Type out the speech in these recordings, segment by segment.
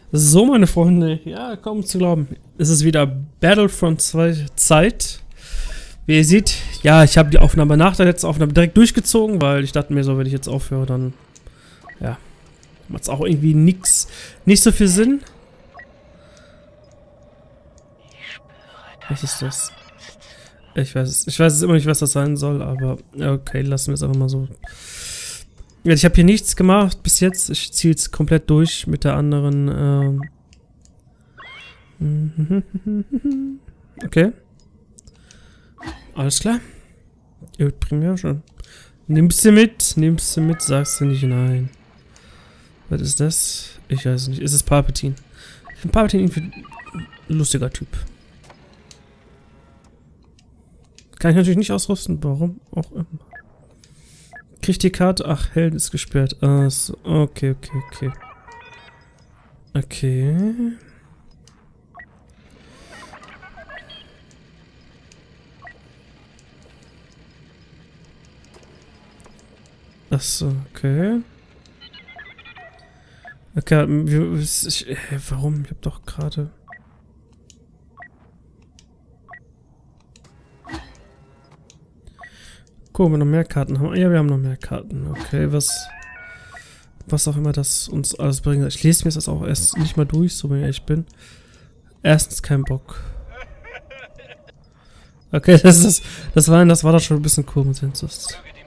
So, meine Freunde, ja, kaum zu glauben. Es ist wieder Battlefront 2 Zeit. Wie ihr seht, ja, ich habe die Aufnahme nach der letzten Aufnahme direkt durchgezogen, weil ich dachte mir so, wenn ich jetzt aufhöre, dann, ja, macht es auch irgendwie nicht so viel Sinn. Was ist das? Ich weiß es immer nicht, was das sein soll, aber okay, lassen wir es einfach mal so. Ja, ich habe hier nichts gemacht bis jetzt. Ich ziehe jetzt komplett durch mit der anderen. Okay. Alles klar. Ja, Premiere schon. Nimmst du mit, sagst du nicht nein. Was ist das? Ich weiß es nicht. Ist es Palpatine? Ich finde Palpatine irgendwie ein lustiger Typ. Kann ich natürlich nicht ausrüsten. Warum auch immer. Kriegt die Karte? Ach, Helden ist gesperrt. Ah, so. Okay. Okay. Ach so, okay. Okay, warum? Ich hab doch gerade... Gucken, wir noch mehr Karten haben. Ja, wir haben noch mehr Karten. Okay, was auch immer das uns alles bringt. Ich lese mir das auch erst nicht mal durch, so wenn ich bin. Erstens kein Bock. Okay, das war doch schon ein bisschen Konsensus.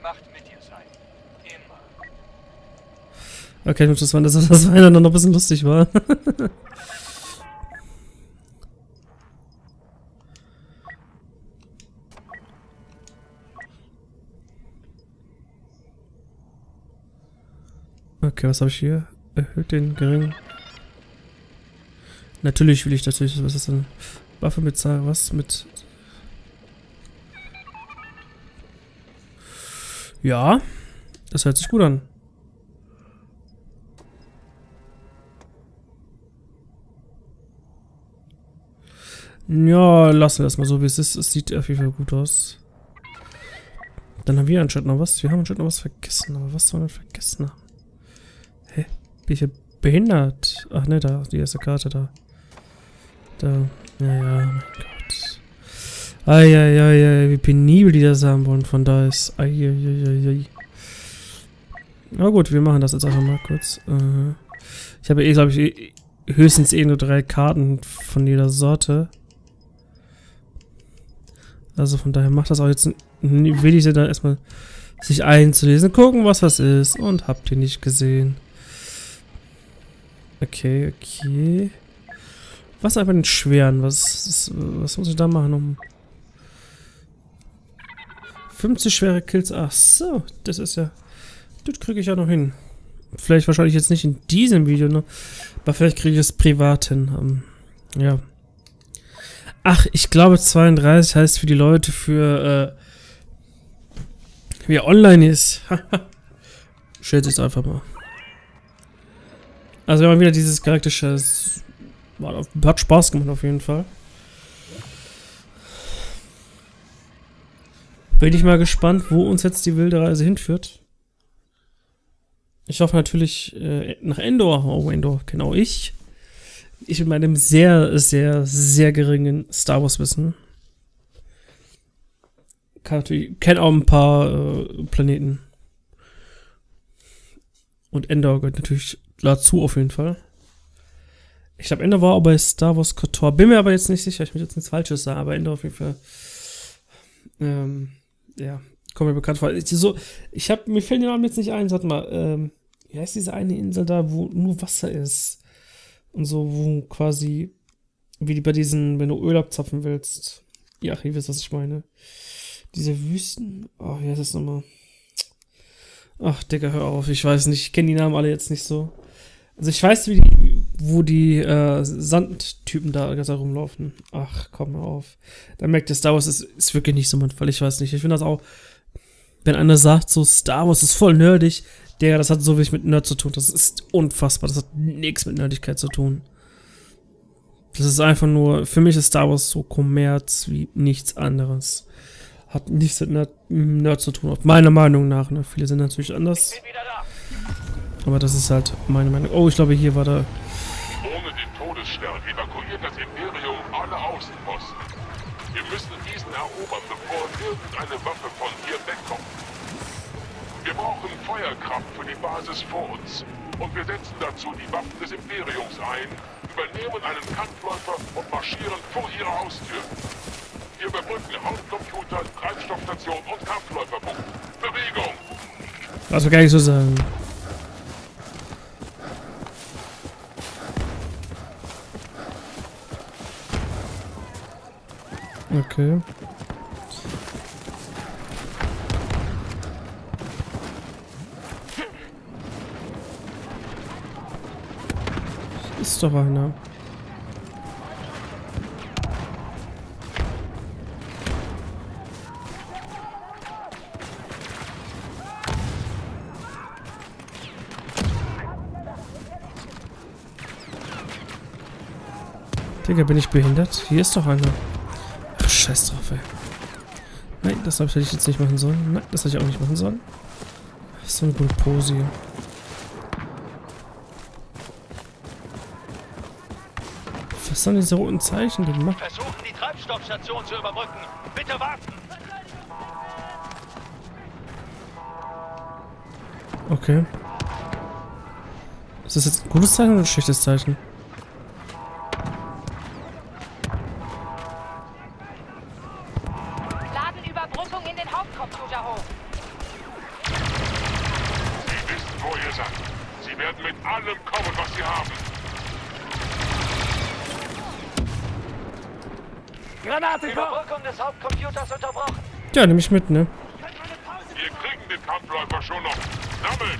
Okay, das war dann noch ein bisschen lustig war. Okay, was habe ich hier? Erhöht den geringen. Natürlich will ich natürlich, was ist denn? Waffe mit Zahl, was mit. Ja, das hört sich gut an. Ja, lassen wir das mal so, wie es ist. Es sieht auf jeden Fall gut aus. Dann haben wir anscheinend noch was. Wir haben anscheinend noch was vergessen. Aber was sollen wir vergessen haben? Hä? Bin ich hier behindert? Ach ne, da, die erste Karte da. Da. Ja, mein Gott. Eieiei, wie penibel die das haben wollen von da ist. Eieiei. Na gut, wir machen das jetzt einfach mal kurz. Ich habe glaube ich, höchstens nur 3 Karten von jeder Sorte. Also von daher macht das auch jetzt will ich sie dann erstmal sich einzulesen, gucken, was das ist. Und habt ihr nicht gesehen. Okay. Was einfach den schweren? Was muss ich da machen, um 50 schwere Kills? Ach so, das ist ja. Das kriege ich ja noch hin. Vielleicht wahrscheinlich jetzt nicht in diesem Video, ne? Aber vielleicht kriege ich es privat hin. Ja. Ach, ich glaube 32 heißt für die Leute wie er online ist. Schätze ich es einfach mal. Also wir haben wieder dieses charakterische. Hat Spaß gemacht auf jeden Fall. Bin ich mal gespannt, wo uns jetzt die wilde Reise hinführt. Ich hoffe natürlich nach Endor. Oh, Endor, genau ich. Ich mit meinem sehr, sehr, sehr geringen Star Wars Wissen. Kenne auch ein paar Planeten. Und Endor gehört natürlich dazu auf jeden Fall. Ich glaube, Endor war auch bei Star Wars KOTOR. Bin mir aber jetzt nicht sicher, ich will jetzt nichts Falsches sagen, aber Endor auf jeden Fall. Ja, kommt mir bekannt vor. Mir fällt der Name jetzt nicht ein. Warte mal, wie heißt diese eine Insel da, wo nur Wasser ist? Und so, wo quasi, wie bei diesen, wenn du Öl abzapfen willst. Ja, ihr wisst, was ich meine. Diese Wüsten. Oh, wie heißt das nochmal? Ach, Digga, hör auf. Ich weiß nicht, ich kenne die Namen alle jetzt nicht so. Also ich weiß, wo die Sandtypen da rumlaufen. Ach, komm mal auf. Da merkt ihr, Star Wars ist wirklich nicht so mein Fall. Ich weiß nicht. Ich finde das auch, wenn einer sagt, so Star Wars ist voll nerdig, Digga, das hat so wenig mit Nerd zu tun. Das ist unfassbar. Das hat nichts mit Nerdigkeit zu tun. Das ist einfach nur, für mich ist Star Wars so Kommerz wie nichts anderes. Hat nichts mit Nerd zu tun, meiner Meinung nach. Ne? Viele sind natürlich anders. Aber das ist halt meine Meinung. Oh, ich glaube, hier war da... Ohne Todesstern evakuiert das Imperium alle Außenposten. Wir müssen diesen erobern, bevor irgendeine Waffe von hier wegkommt. Wir brauchen Feuerkraft für die Basis vor uns. Und wir setzen dazu die Waffen des Imperiums ein, übernehmen einen Kampfläufer und marschieren vor ihre Haustür. Wir überbrücken Hauptcomputer, Treibstoffstation und Kampfläuferpunkt. Bewegung! Was wir gar nicht so sagen. Okay. Ist doch einer. Digga, bin ich behindert? Hier ist doch einer. Ach, scheiß drauf, ey. Nein, das hätte ich jetzt nicht machen sollen. Nein, das hätte ich auch nicht machen sollen. Das ist so eine gute Pose hier. Was haben diese roten Zeichen gemacht? Versuchen, die Treibstoffstation zu überbrücken. Bitte warten! Okay. Ist das jetzt ein gutes Zeichen oder ein schlechtes Zeichen? Laden Überbrückung in den Hauptcomputer hoch. Sie wissen, wo ihr seid. Sie werden mit allem kommen, was sie haben. Granate! Überbrückung des Hauptcomputers unterbrochen. Ja, nehme ich mit, ne? Wir kriegen den Kampfläufer schon noch. Sammeln!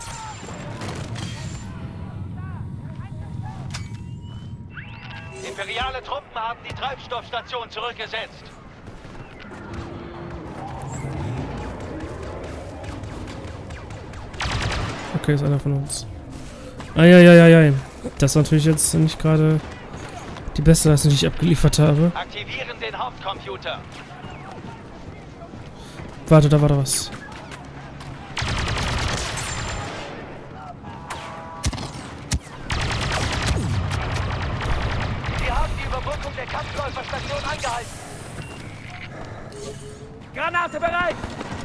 Imperiale Truppen haben die Treibstoffstation zurückgesetzt. Okay, ist einer von uns. Eieieiei. Das ist natürlich jetzt nicht gerade die beste Leistung, die ich abgeliefert habe. Aktivieren den Hauptcomputer. Warte, da war da was. Wir haben die Überbrückung der Kampfläuferstation angehalten. Granate bereit!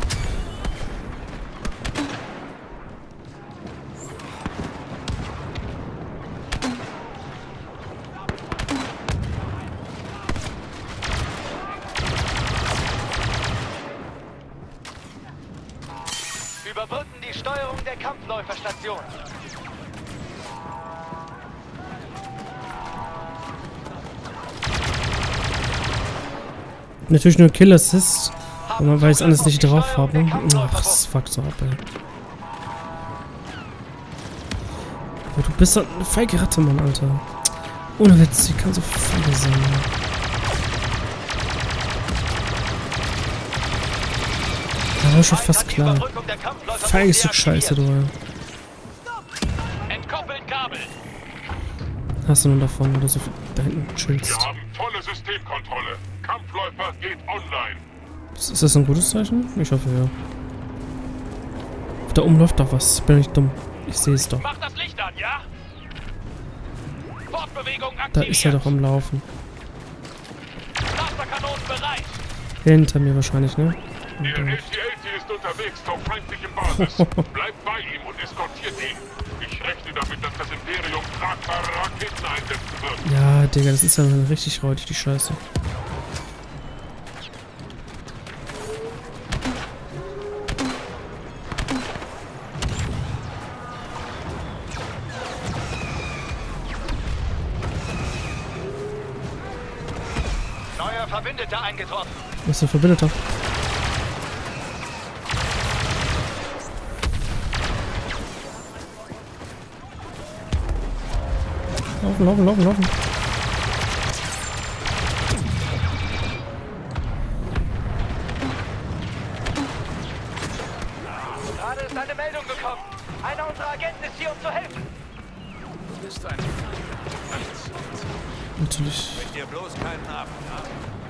Überbrücken die Steuerung der Kampfläuferstation. Natürlich nur Kill Assist, aber weil ich es alles nicht drauf habe. Ach, das fuckt so ab, ey. Oh, du bist doch eine feige Ratte, Mann, Alter. Ohne Witz, die kann so feige sein, ey. Das war schon fast klar. Feiges Stück Scheiße, du, ey. Entkoppeln Kabel. Hast du nun davon, oder so viel da hinten chillst. Wir haben volle Systemkontrolle. Kampfläufer geht online. Ist das ein gutes Zeichen? Ich hoffe, ja. Da oben läuft doch was. Ich bin nicht dumm. Ich sehe es doch. Mach das Licht an, ja? Fortbewegung aktiviert. Da ist er doch am Laufen. Laserkanonen bereit. Hinter mir wahrscheinlich, ne? Der AT-AT ist unterwegs zur feindlichen Basis. Bleibt bei ihm und eskortiert ihn. Ich rechne damit, dass das Imperium tragbare Raketen einsetzen wird. Ja, Digga, das ist ja richtig räudig, die Scheiße. Neuer Verbündeter eingetroffen. Was ist der Verbündeter? Laufen, laufen, laufen, laufen. Gerade ist eine Meldung gekommen. Einer unserer Agenten ist hier, um zu helfen. Du bist ein... Natürlich. Mit dir bloß keinen ab, ja?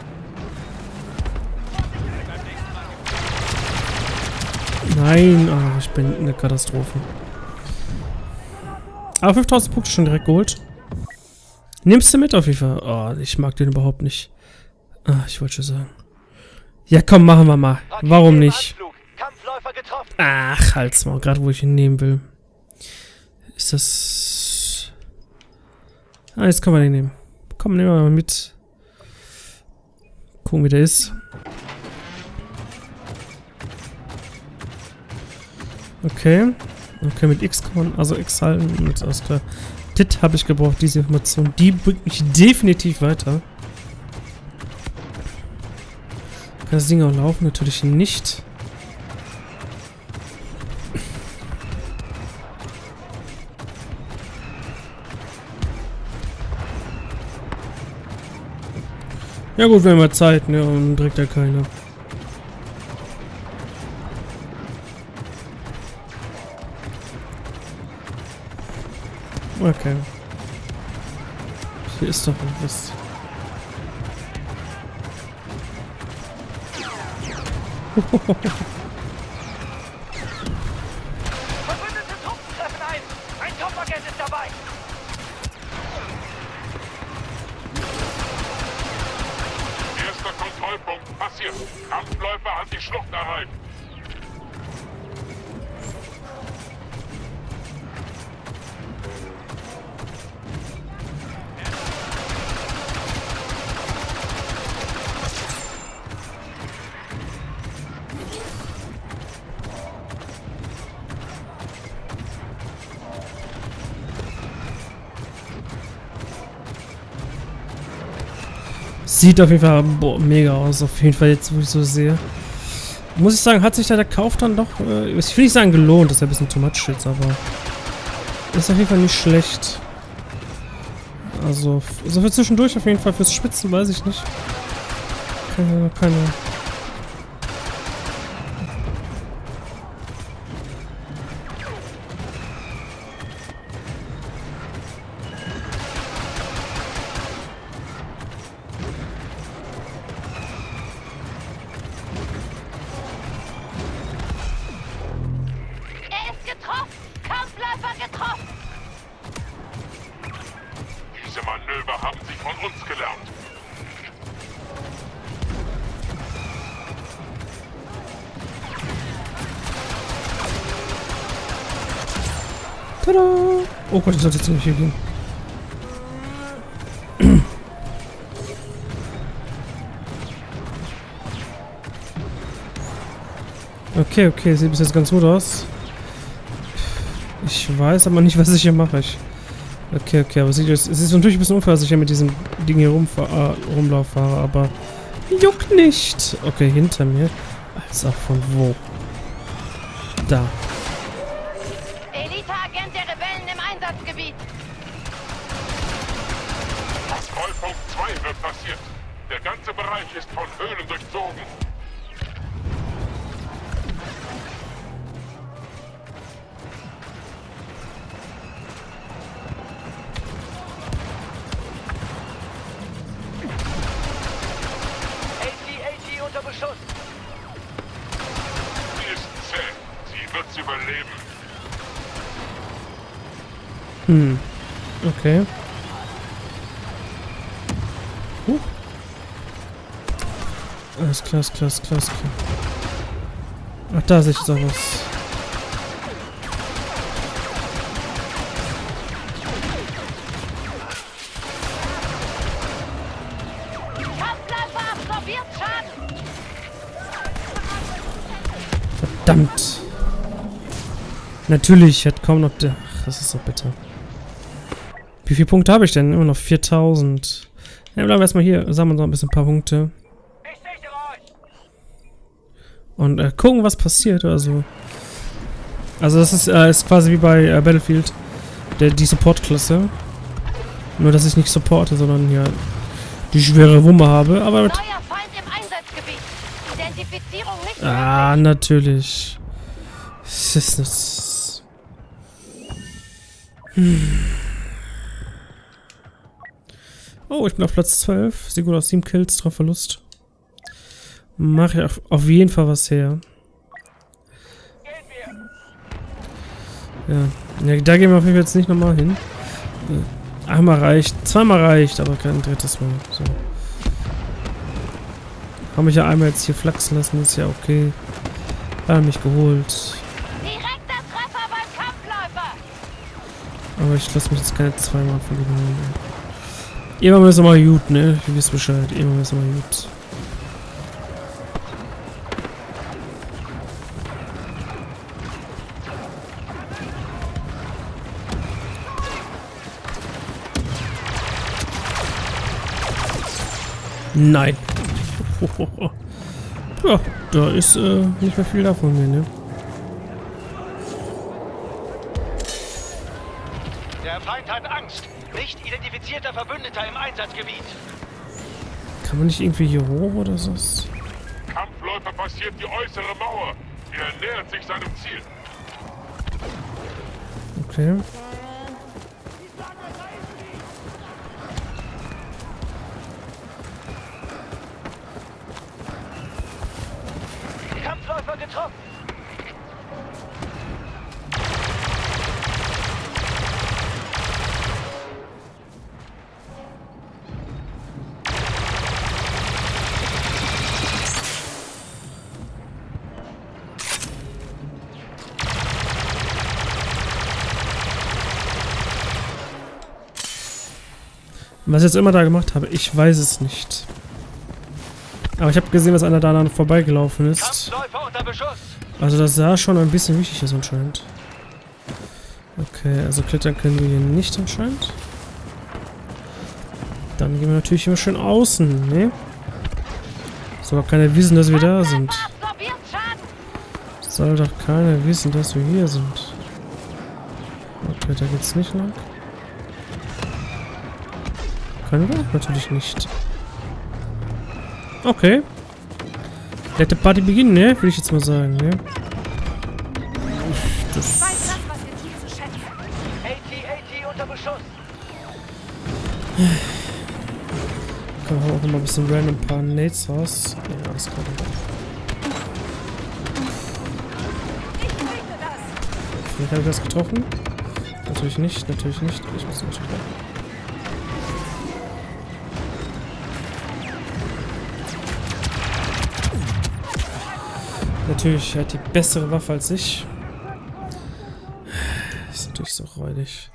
Nein, ah, ich bin eine Katastrophe. Aber 5000 Punkte schon direkt geholt. Nimmst du mit auf jeden Fall? Oh, ich mag den überhaupt nicht. Ah, ich wollte schon sagen. Ja, komm, machen wir mal. Warum nicht? Kampfläufer getroffen. Ach, halt's mal. Gerade wo ich ihn nehmen will. Ist das... Ah, jetzt können wir den nehmen. Komm, nehmen wir mal mit. Gucken, wie der ist. Okay. Okay, mit X kann man... Also X halten. Mit, alles klar. Das habe ich gebraucht, diese Information. Die bringt mich definitiv weiter. Kann das Ding auch laufen? Natürlich nicht. Ja gut, wir haben ja Zeit, ne? Und trägt ja keiner. Okay. Hier ist doch was. Verbündete Truppen treffen ein. Ein Top-Agent ist dabei. Erster Kontrollpunkt passiert. Kampfläufer hat die Schlucht erreicht. Sieht auf jeden Fall mega aus, auf jeden Fall jetzt, wo ich so sehe. Muss ich sagen, hat sich der Kauf dann doch, ich will nicht sagen gelohnt, das ist ja ein bisschen too much jetzt, aber ist auf jeden Fall nicht schlecht. Also, so für zwischendurch auf jeden Fall, fürs Spitzen weiß ich nicht. Keine. Diese Manöver haben sie von uns gelernt. Tada! Oh Gott, ich sollte jetzt nicht hier gehen. Okay, sieht bis jetzt ganz gut aus. Ich weiß aber nicht, was ich hier mache. Okay, aber es ist natürlich ein bisschen unfair, dass ich hier mit diesem Ding hier rumlaufe, aber juckt nicht. Okay, hinter mir. Also von wo? Da. Elite-Agent der Rebellen im Einsatzgebiet. Kontrollpunkt 2 wird passiert. Der ganze Bereich ist von Höhlen durchzogen. AG unter Beschuss. Sie ist zäh. Sie wird's überleben. Okay. Alles klar. Ach, da sehe ich jetzt auch was. Kampfläufer absorbiert Schaden. Verdammt. Natürlich, hat kaum noch der... Ach, das ist so bitter. Wie viele Punkte habe ich denn? Immer noch 4000. Ja, bleiben wir erstmal hier. Sammeln noch ein paar Punkte. Ich sichere euch. Und gucken, was passiert oder so. Also das ist quasi wie bei Battlefield. Die Support-Klasse. Nur, dass ich nicht supporte, sondern ja die schwere Wumme habe. Aber mit... Neuer Feind im Einsatzgebiet. Identifizierung nicht Ah, natürlich. Das ist das... Oh, ich bin auf Platz 12. Sieht gut aus. 7 Kills, 3 Verlust. Mache ich auf jeden Fall was her. Ja, da gehen wir auf jeden Fall jetzt nicht nochmal hin. Einmal reicht, zweimal reicht, aber kein drittes Mal. So. Haben mich ja einmal jetzt hier flachsen lassen, ist ja okay. Haben mich geholt. Direkter Treffer beim Kampfläufer. Aber ich lasse mich jetzt keine zweimal von ihm holen. Irgendwann ist es mal gut, ne? Ihr wisst Bescheid. Irgendwann ist es mal gut. Nein. Ja, da ist nicht mehr viel davon mehr, ne? Der Feind hat Angst. Nicht identifizierter Verbündeter im Einsatzgebiet. Kann man nicht irgendwie hier hoch oder so? Kampfläufer passiert die äußere Mauer. Er nähert sich seinem Ziel. Okay. Kampfläufer getroffen. Was ich jetzt immer da gemacht habe, ich weiß es nicht. Aber ich habe gesehen, dass einer da dann vorbeigelaufen ist. Kampfläufer unter Beschuss. Also das sah schon ein bisschen wichtig aus anscheinend. Okay, also klettern können wir hier nicht anscheinend. Dann gehen wir natürlich immer schön außen, ne? Soll doch keiner wissen, dass wir da sind. Soll doch keiner wissen, dass wir hier sind. Okay, da geht's nicht lang. Können wir? Natürlich nicht. Okay. Let the Party beginnen, ne? Würde ich jetzt mal sagen, ne? Das AT unter Beschuss. kann man auch immer ein bisschen random ein paar Nades raus. Ja, alles klar. Vielleicht habe ich das getroffen. Natürlich nicht, natürlich nicht. Ich muss nicht treffen. Natürlich hat die bessere Waffe als ich. Ist natürlich so räudig.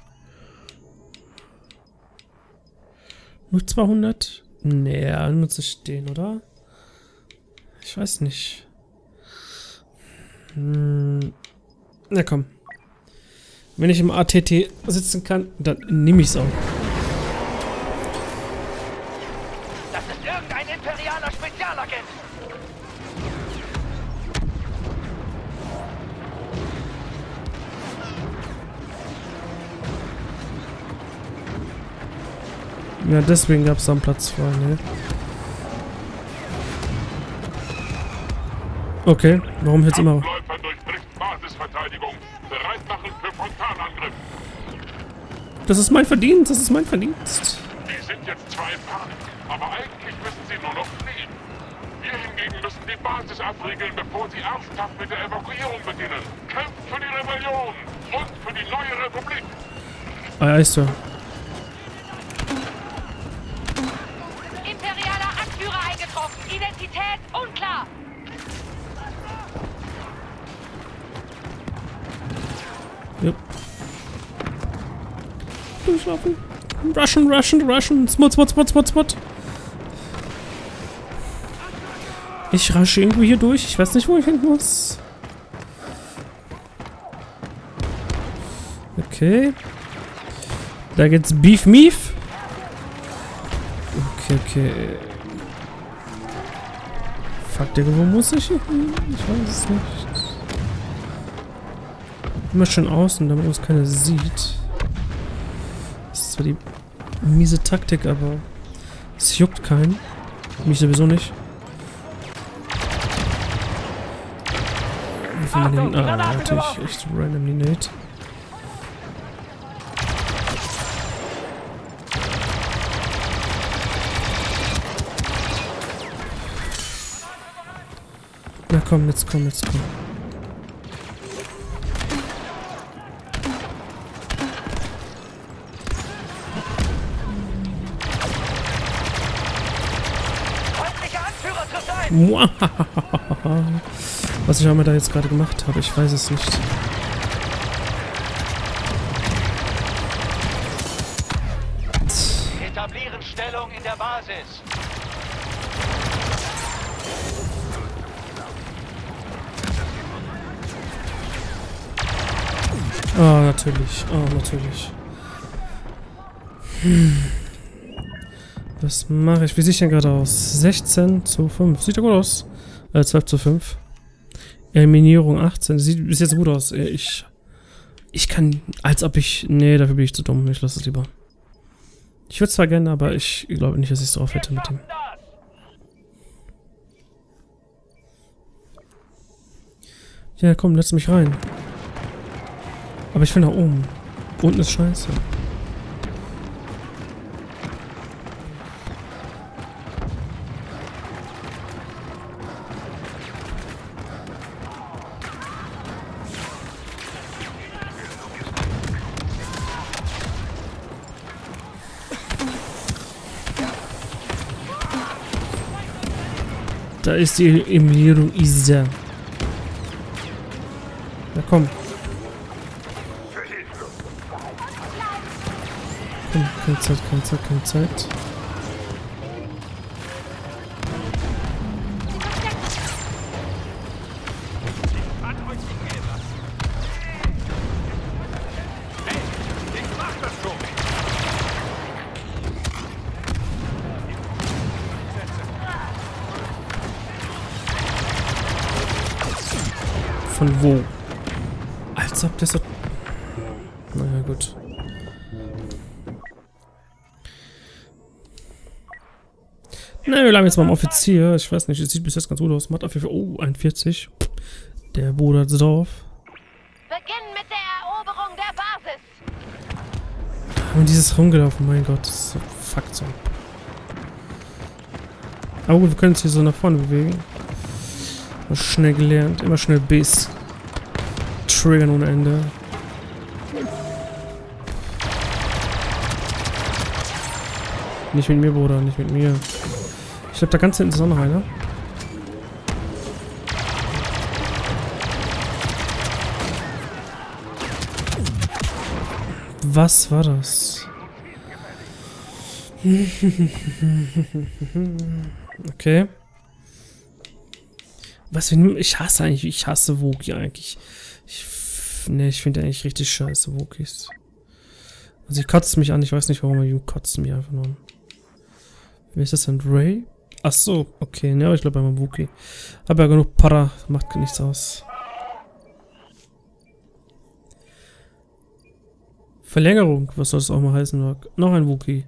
Nur 200? Nee, nutze ich den, oder? Ich weiß nicht. Na komm. Wenn ich im ATT sitzen kann, dann nehme ich es auch. Das ist irgendein imperialer Spezialagent. Ja, deswegen gab es da einen Platz frei, ne? Okay, warum jetzt immer? Kampfläufer durchbricht Basisverteidigung. Bereit machen für Frontalangriff. Das ist mein Verdienst, das ist mein Verdienst. Die sind jetzt zwar in Panik, aber eigentlich müssen sie nur noch fliehen. Wir hingegen müssen die Basis abriegeln, bevor sie ernsthaft mit der Evakuierung beginnen. Kämpft für die Rebellion und für die neue Republik. Ah, ist so. Imperialer Anführer eingetroffen. Identität unklar. Yep. Durchlaufen. Rushen. Smut. Ich rasche irgendwo hier durch. Ich weiß nicht, wo ich hin muss. Okay. Da geht's Beef Meef. Okay. Fuck, Digga, wo muss ich hin? Ich weiß es nicht. Immer schön außen, damit uns keiner sieht. Das ist zwar die miese Taktik, aber es juckt keinen. Mich sowieso nicht. Natürlich echt random die Nate. Na komm, jetzt komm. Was ich einmal da jetzt gerade gemacht habe, ich weiß es nicht. Etablieren Stellung in der Basis. Oh, natürlich. Oh, natürlich. Was mache ich? Wie sieht ich denn gerade aus? 16 zu 5. Sieht ja gut aus. 12 zu 5. Eliminierung 18. Sieht bis jetzt gut aus. Ich kann... Als ob ich... Nee, dafür bin ich zu dumm. Ich lasse es lieber. Ich würde zwar gerne, aber ich glaube nicht, dass ich es drauf hätte mit dem. Ja, komm, lass mich rein. Aber ich will nach oben. Unten ist scheiße. Da ist die Eliminierung Isa. Na komm. Komm, keine Zeit, keine Zeit, keine Zeit. Von wo? Als ob das so... Naja, gut. Na, wir bleiben jetzt mal am Offizier. Ich weiß nicht, es sieht bis jetzt ganz gut aus. Macht auf jeden Fall... Oh, 41. Der Bruder hat drauf. Beginn mit der Eroberung der Basis. Und dieses rumgelaufen, mein Gott, das ist so fuck so. Aber gut, wir können uns hier so nach vorne bewegen. Schnell gelernt, immer schnell Bs triggern ohne Ende. Nicht mit mir, Bruder, nicht mit mir. Ich glaube, da ganz hinten ist auch noch einer. Was war das? Okay. Was für... Ich hasse Wookie eigentlich. Ich finde eigentlich richtig scheiße Wookies. Also ich kotze mich an, ich weiß nicht warum, aber ich kotze mich einfach nur an. Wer ist das denn? Ray? Ach so, okay, ne, aber ich glaube einmal Wookie. Hab ja genug Para, macht nichts aus. Verlängerung, was soll das auch mal heißen? Noch ein Wookie.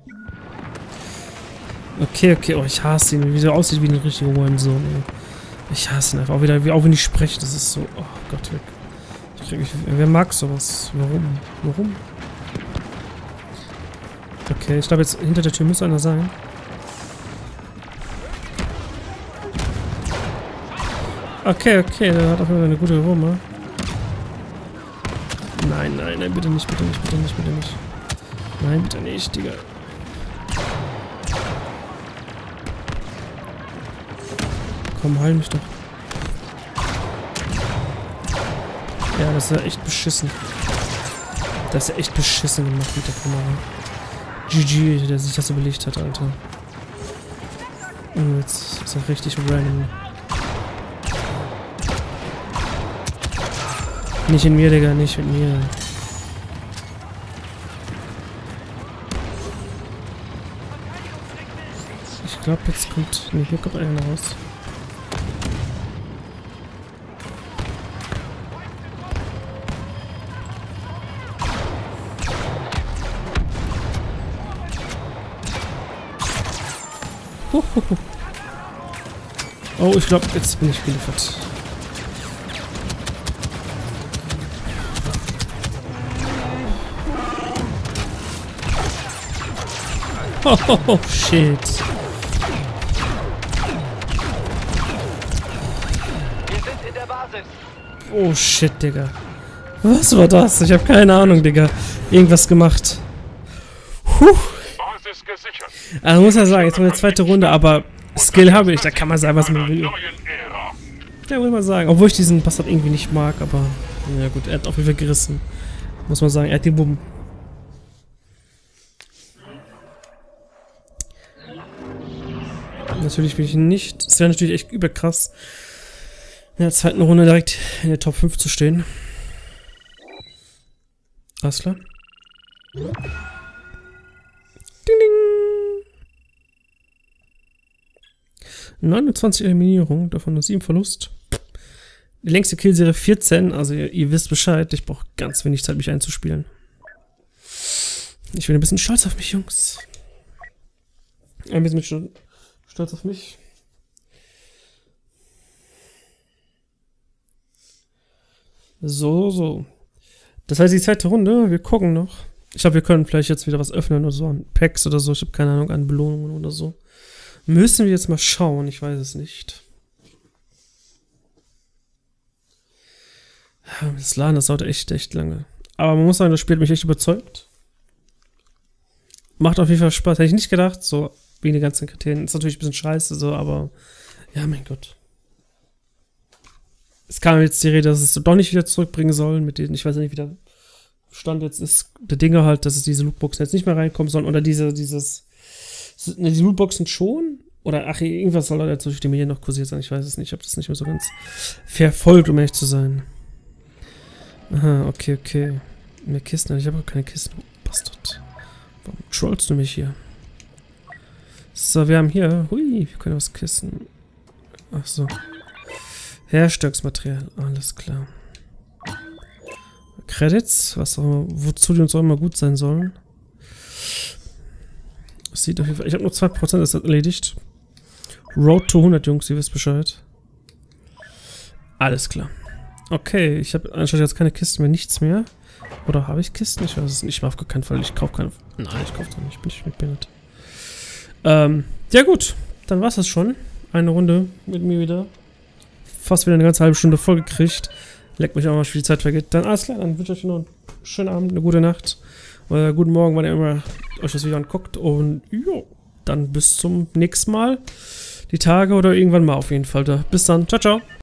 Okay, oh, ich hasse ihn, wie er aussieht wie ein richtiger Hurensohn, ey. Ich hasse ihn einfach. Auch wenn ich spreche, das ist so... Oh Gott, weg. Wer mag sowas? Warum? Warum? Okay, ich glaube jetzt hinter der Tür muss einer sein. Okay, der hat auf jeden Fall eine gute Aroma. Nein, bitte nicht. Nein, bitte nicht, Digga. Komm, heil mich doch. Ja, das ist ja echt beschissen. Das ist ja echt beschissen gemacht mit der Kamera. GG, der sich das überlegt hat, Alter. Und jetzt ist er richtig random. Nicht in mir, Digga, nicht mit mir. Ich glaube, jetzt kommt... Ne, hier kommt einer raus. Oh, ich glaube, jetzt bin ich geliefert. Oh, shit. Wir sind in der Basis. Oh, shit, Digga. Was war das? Ich habe keine Ahnung, Digga. Irgendwas gemacht. Basis gesichert. Also muss ja sagen, jetzt mal eine zweite Runde, aber Skill habe ich, da kann man sagen, was man will. Neuen Ära. Ja, muss man sagen. Obwohl ich diesen Bastard irgendwie nicht mag, aber... Ja gut, er hat auf jeden Fall gerissen. Muss man sagen, er hat den Bumm. Natürlich bin ich nicht... Es wäre natürlich echt überkrass, in der zweiten Runde direkt in der Top 5 zu stehen. Alles klar. Ding, ding. 29 Eliminierungen, davon nur 7 Verlust. Die längste Killserie 14, also ihr wisst Bescheid, ich brauche ganz wenig Zeit, mich einzuspielen. Ich bin ein bisschen stolz auf mich, Jungs. Ein bisschen stolz auf mich. So. Das heißt, die zweite Runde, wir gucken noch. Ich glaube, wir können vielleicht jetzt wieder was öffnen oder so, an Packs oder so. Ich habe keine Ahnung, an Belohnungen oder so. Müssen wir jetzt mal schauen, ich weiß es nicht. Das Laden, das dauert echt lange. Aber man muss sagen, das Spiel hat mich echt überzeugt. Macht auf jeden Fall Spaß. Hätte ich nicht gedacht, so wegen den ganzen Kriterien. Ist natürlich ein bisschen scheiße, so, aber ja, mein Gott. Es kam jetzt die Rede, dass es doch nicht wieder zurückbringen sollen, mit denen, ich weiß nicht, wie der Stand jetzt ist, der Dinge halt, dass es diese Lootboxen jetzt nicht mehr reinkommen sollen, oder die Lootboxen schon, oder ach, irgendwas soll da jetzt durch die Medien noch kursiert sein, ich weiß es nicht, ich habe das nicht mehr so ganz verfolgt, um ehrlich zu sein. Aha, okay. Mehr Kisten, ich habe auch keine Kisten. Bastard. Warum trollst du mich hier? So, wir haben hier, hui, wir können was Kisten. Ach so. Herstellungsmaterial, alles klar. Credits, was auch immer, wozu die uns auch immer gut sein sollen. Das sieht auf jeden Fall, ich habe nur 2%, das ist erledigt. Road to 100, Jungs, ihr wisst Bescheid. Alles klar. Okay, ich habe anscheinend jetzt keine Kisten mehr, nichts mehr. Oder habe ich Kisten? Ich weiß es nicht, auf gar keinen Fall. Ich kaufe keine. Nein, ich kaufe doch nicht, ich bin nicht mitbehindert. Ja gut, dann war es das schon. Eine Runde mit mir wieder. Fast wieder eine ganze halbe Stunde voll gekriegt. Leckt mich auch mal, wie die Zeit vergeht. Dann alles klar, dann wünsche ich euch noch einen schönen Abend, eine gute Nacht. Oder guten Morgen, wann ihr immer euch das Video anguckt. Und jo, dann bis zum nächsten Mal. Die Tage oder irgendwann mal auf jeden Fall da. Bis dann, ciao, ciao.